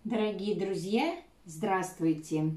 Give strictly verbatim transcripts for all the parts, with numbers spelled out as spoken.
Дорогие друзья, здравствуйте!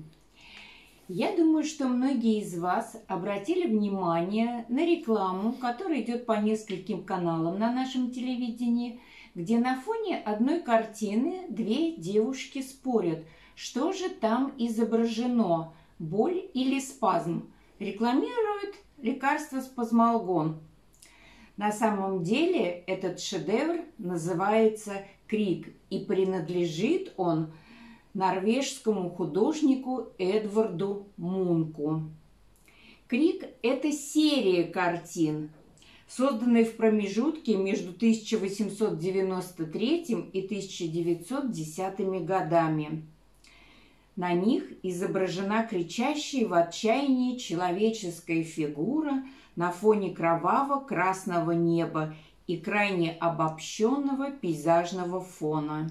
Я думаю, что многие из вас обратили внимание на рекламу, которая идет по нескольким каналам на нашем телевидении, где на фоне одной картины две девушки спорят, что же там изображено – боль или спазм. Рекламируют лекарство спазмолгон. На самом деле этот шедевр называется «Крик», и принадлежит он норвежскому художнику Эдварду Мунку. «Крик» – это серия картин, созданные в промежутке между тысяча восемьсот девяносто третьим и тысяча девятьсот десятыми годами. На них изображена кричащая в отчаянии человеческая фигура на фоне кроваво-красного неба и крайне обобщенного пейзажного фона.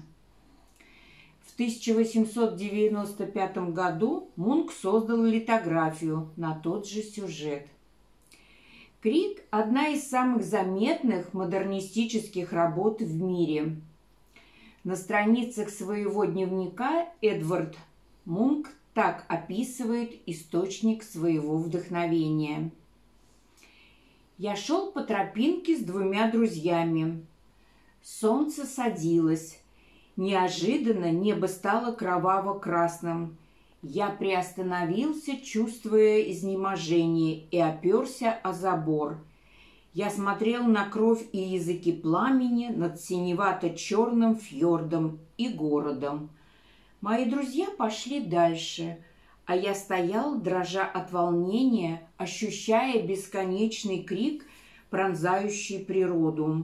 В тысяча восемьсот девяносто пятом году Мунк создал литографию на тот же сюжет. «Крик» – одна из самых заметных модернистических работ в мире. На страницах своего дневника Эдвард Мунк так описывает источник своего вдохновения. «Я шел по тропинке с двумя друзьями. Солнце садилось. Неожиданно небо стало кроваво-красным. Я приостановился, чувствуя изнеможение, и оперся о забор. Я смотрел на кровь и языки пламени над синевато-черным фьордом и городом. Мои друзья пошли дальше, а я стоял, дрожа от волнения, ощущая бесконечный крик, пронзающий природу».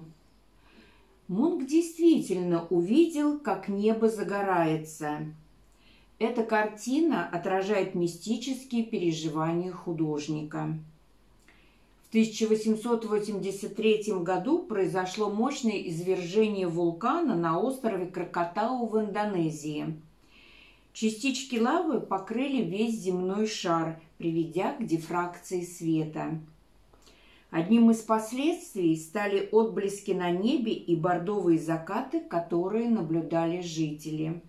Мунк действительно увидел, как небо загорается. Эта картина отражает мистические переживания художника. В тысяча восемьсот восемьдесят третьем году произошло мощное извержение вулкана на острове Кракатау в Индонезии. Частички лавы покрыли весь земной шар, приведя к дифракции света. Одним из последствий стали отблески на небе и бордовые закаты, которые наблюдали жители.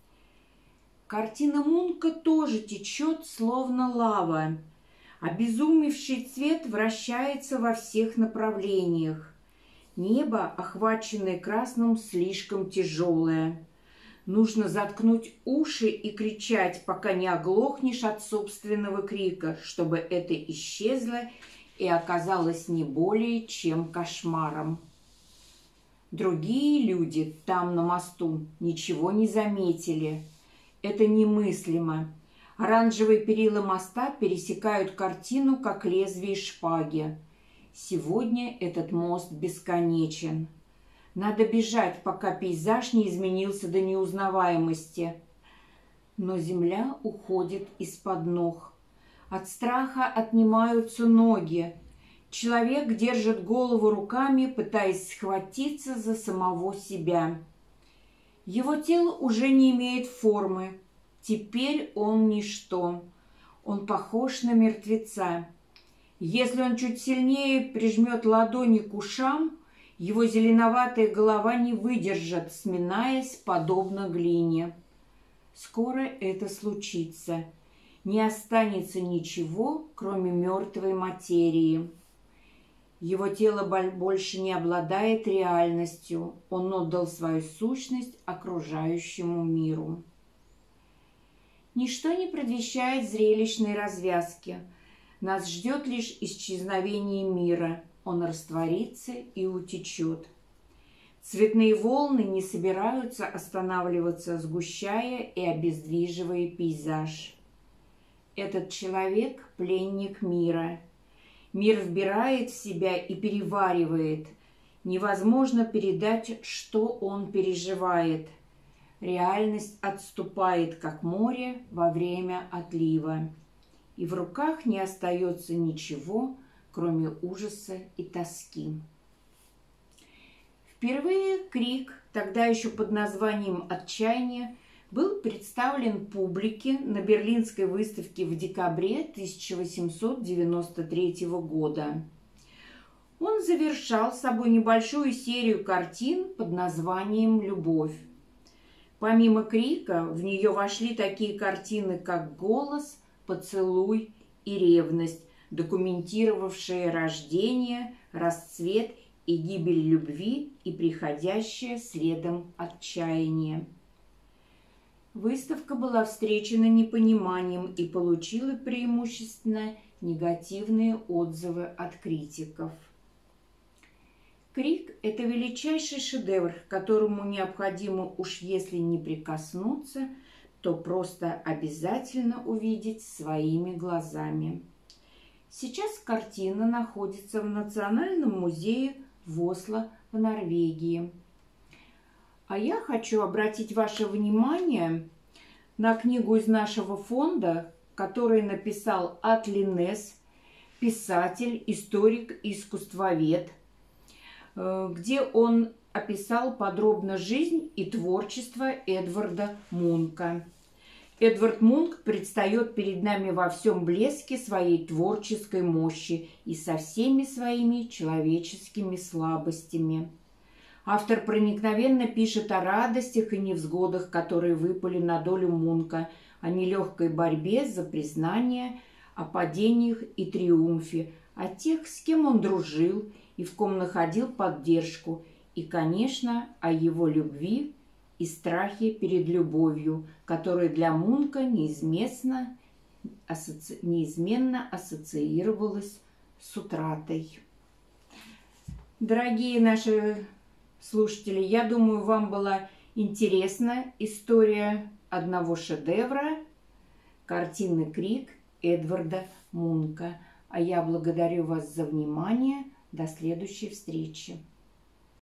Картина Мунка тоже течет, словно лава. Обезумевший цвет вращается во всех направлениях. Небо, охваченное красным, слишком тяжелое. Нужно заткнуть уши и кричать, пока не оглохнешь от собственного крика, чтобы это исчезло и оказалось не более чем кошмаром. Другие люди там, на мосту, ничего не заметили. Это немыслимо. Оранжевые перила моста пересекают картину, как лезвие шпаги. Сегодня этот мост бесконечен. Надо бежать, пока пейзаж не изменился до неузнаваемости. Но земля уходит из-под ног. От страха отнимаются ноги. Человек держит голову руками, пытаясь схватиться за самого себя. Его тело уже не имеет формы. Теперь он ничто. Он похож на мертвеца. Если он чуть сильнее прижмет ладони к ушам, его зеленоватая голова не выдержит, сминаясь, подобно глине. Скоро это случится. Не останется ничего, кроме мертвой материи. Его тело больше не обладает реальностью. Он отдал свою сущность окружающему миру. Ничто не предвещает зрелищной развязки. Нас ждет лишь исчезновение мира. Он растворится и утечет. Цветные волны не собираются останавливаться, сгущая и обездвиживая пейзаж. Этот человек – пленник мира. Мир вбирает в себя и переваривает. Невозможно передать, что он переживает. Реальность отступает, как море во время отлива. И в руках не остается ничего, кроме ужаса и тоски. Впервые «Крик», тогда еще под названием «Отчаяние», был представлен публике на Берлинской выставке в декабре тысяча восемьсот девяносто третьего года. Он завершал собой небольшую серию картин под названием «Любовь». Помимо крика, в нее вошли такие картины, как «Голос», «Поцелуй» и «Ревность», документировавшие рождение, расцвет и гибель любви и приходящее следом отчаяние. Выставка была встречена непониманием и получила преимущественно негативные отзывы от критиков. «Крик» – это величайший шедевр, к которому необходимо уж если не прикоснуться, то просто обязательно увидеть своими глазами. Сейчас картина находится в Национальном музее в Осло в Норвегии. А я хочу обратить ваше внимание на книгу из нашего фонда, которую написал Атли Несс, писатель, историк, искусствовед, где он описал подробно жизнь и творчество Эдварда Мунка. Эдвард Мунк предстает перед нами во всем блеске своей творческой мощи и со всеми своими человеческими слабостями. Автор проникновенно пишет о радостях и невзгодах, которые выпали на долю Мунка, о нелегкой борьбе за признание, о падениях и триумфе, о тех, с кем он дружил и в ком находил поддержку, и, конечно, о его любви и страхе перед любовью, которая для Мунка неизменно, асоци... неизменно ассоциировалась с утратой. Дорогие наши слушатели, я думаю, вам была интересна история одного шедевра, картины «Крик» Эдварда Мунка. А я благодарю вас за внимание. До следующей встречи.